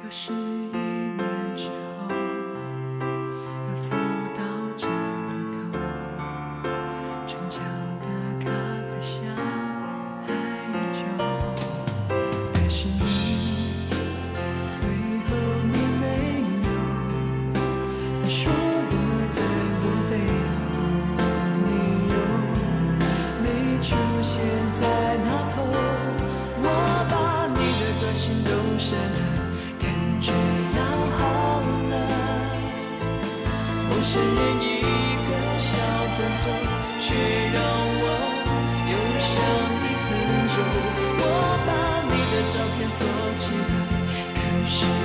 是1年之后，又走到这路口，转角的咖啡香还依旧。但是你最后你没有，他说过在我背后，你又没出现在那头。我把你的短信都删了，感觉要好了。我承认一个小动作，却让我又想你很久。我把你的照片锁起了，可是